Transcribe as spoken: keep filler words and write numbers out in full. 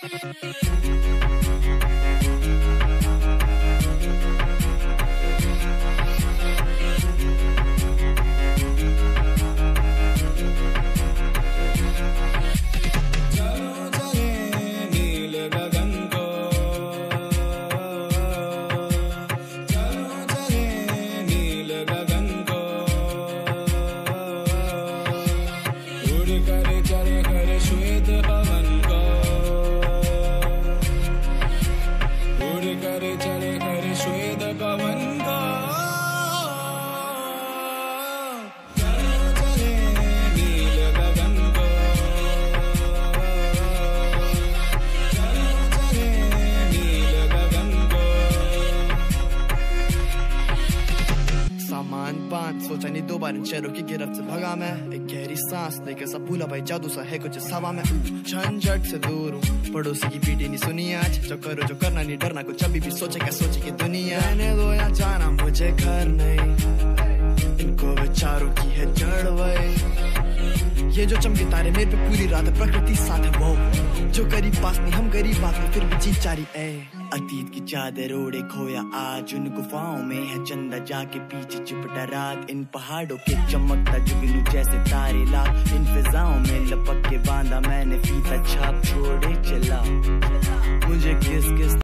सोचा नहीं दो बार इन शहरों की गिरफ्त से भगा मैं, एक गहरी सांस लेकर सब भूला भाई जादू सा है कुछ हवा में। झंझट से दूर हूँ, पड़ोसी की पीटी नहीं सुनी आज, जो करो जो करना नहीं डरना, कुछ अभी भी सोचे क्या सोचे की दुनिया। रहने दो या जाना मुझे घर नहीं, इनको विचारों की है जड़ वही। ये जो चमके तारे मेरे पे पूरी रात प्रकृति साथ है वो, जो करीब पास नहीं हम गरीब बात में फिर भी जीत जारी है। अतीत की चादर ओढ़े खोया आज उन गुफाओं में है चंदा जाके पीछे चिपटा रात, इन पहाड़ों के चमकता जुगनू जैसे तारे ला, इन फिजाओं में लपक के बांधा मैंने फीता छाप छोड़े चला। मुझे किस किस